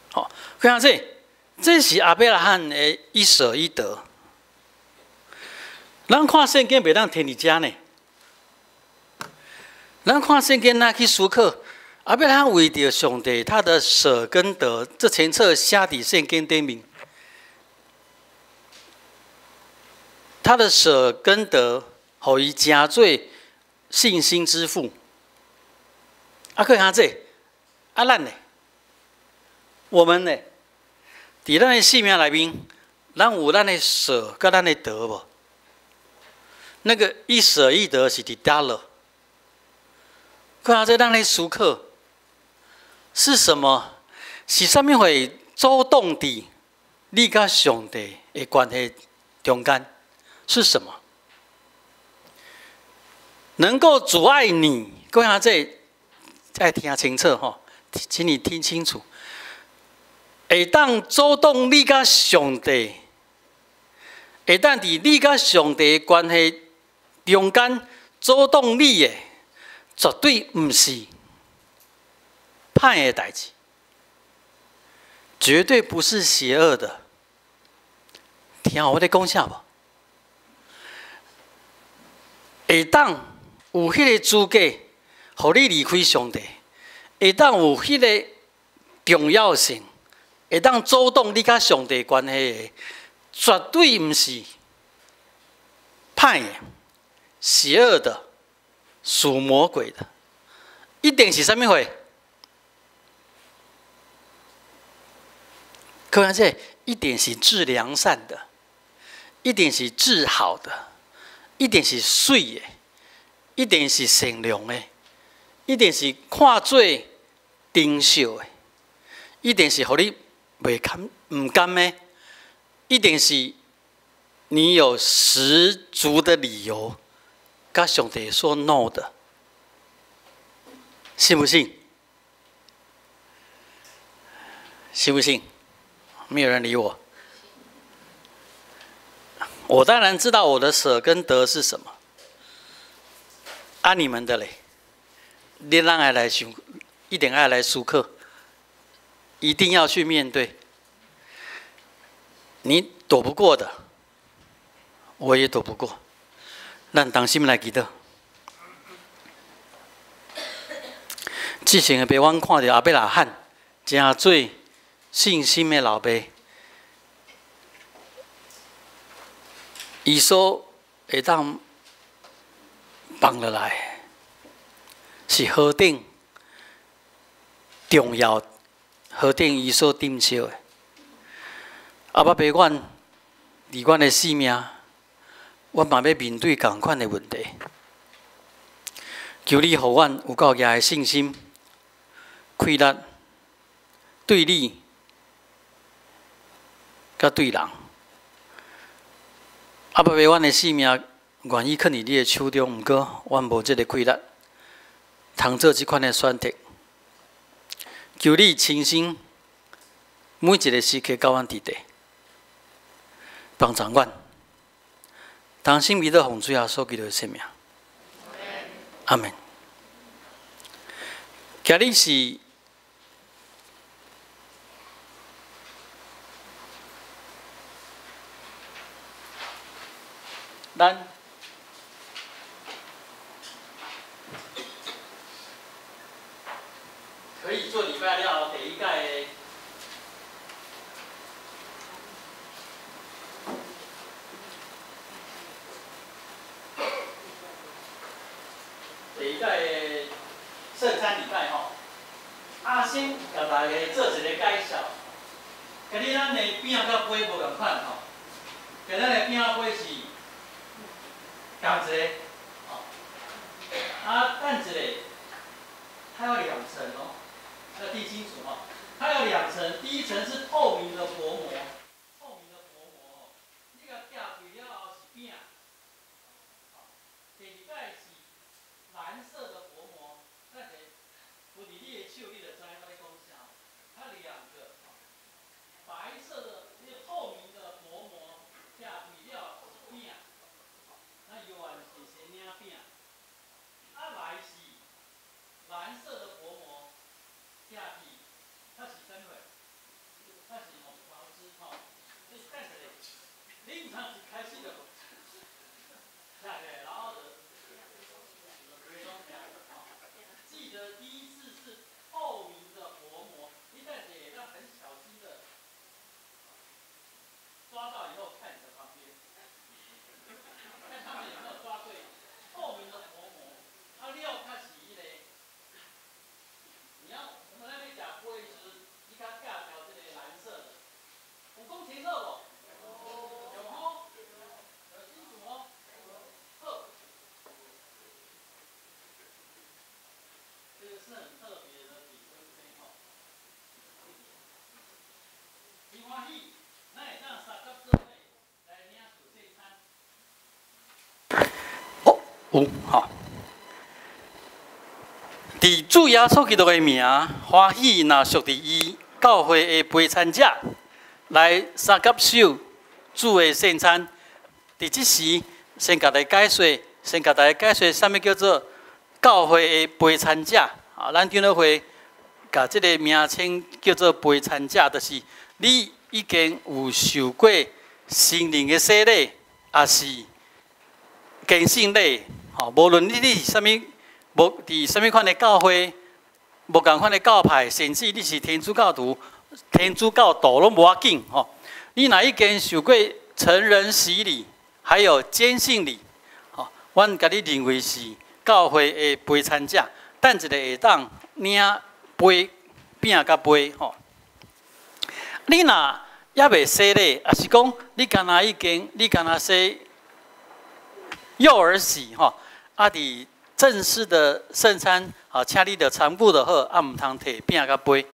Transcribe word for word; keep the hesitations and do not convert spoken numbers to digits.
好、哦，看下这，这是阿伯拉罕的一舍一得。咱看圣经袂当听你家呢，咱看圣经那去思考，阿伯拉罕为着上帝他的舍跟得，这前册写伫圣经顶面。他的舍跟得，互伊加做信心之父。啊，看下这，啊，咱呢？我们呢？伫咱的生命内面，咱有咱的舍，跟咱的得无？那个一舍一得是伫倒了。看下这，咱的思考是什么？是啥物会主动伫你甲上帝的关系中间？是什么？能够阻碍你？各位这再听清楚哈，请你听清楚。会当主动你甲上帝，会当伫你甲上帝的关系中间主动你的，绝对唔是歹的代志，绝对不是邪恶的。听我咧讲啥无？会当有迄个资格，互你离开上帝；会当有迄个重要性，会当主动你甲上帝关系的，绝对毋是歹的、邪恶的、属魔鬼的，一定是啥物货？各位这一定是至良善的，一定是至好的。一定是水的，一定是善良的，一定是看做珍惜的，一定是互你袂甘唔甘的，一定是你有十足的理由，甲上帝说 no 的，信不信？信不信？没有人理我。我当然知道我的舍跟得是什么，啊，你们的嘞，你让爱来想，一定爱来思考，一定要去面对。你躲不过的，我也躲不过。咱同心来祈祷。之前的爸，阮看到阿伯拉罕，真做信心的老爸。伊所会当放落来，是何等重要，何等伊所珍惜的。阿爸爸，阮伫阮的生命，阮嘛要面对同款的问题。求你，互阮有够强的信心、气力，对你，甲对人。阿爸爸，阮的生命愿意放伫你的手中，毋过阮无这个气力，通做这款的选择。求你亲身每一个时刻甲阮伫地，帮助阮。当心彼得洪主耶稣基督的生命。阿门。今日是咱可以做礼拜了第一届的第一届的圣餐礼拜吼。啊，先甲大家做一个介绍。今日咱的饼甲杯无共款吼，今日的饼杯是同一个，哦，啊，等一下，它有两层哦，要听清楚哦。它有两层，第一层是透明的薄膜，透明的薄膜哦，这个夹开了后是饼，好，第二块是蓝色的薄膜，那个扶伫你的手，你就知我咧讲啥。它两个，白色的那个透明的薄膜夹开了是饼。那有啊，是生领饼，啊来是蓝色的薄膜下去，它是啥物？ 有吼。伫主耶稣基督的名，欢喜若属伫伊教会的陪餐者，来三接受主的圣餐。伫即时，先甲大家解说，先甲大家解说，啥物叫做教会的陪餐者？啊，咱长老会甲即个名称叫做陪餐者，就是你已经有受过心灵的洗礼，也是虔信礼。吼，无论你你是啥物。无伫什物款的教会，无共款的教派，甚至你是天主教徒、天主教徒拢无要紧吼。你若已经受过成人洗礼，还有坚信礼，吼，阮甲你认为是教会的陪餐者，等一下下当领杯饼甲杯吼。你若还未洗礼，也是讲你敢若已经，你敢若洗幼儿洗吼，啊伫。正式的圣餐，啊，请你着参顾就好，啊，毋通摕饼甲杯。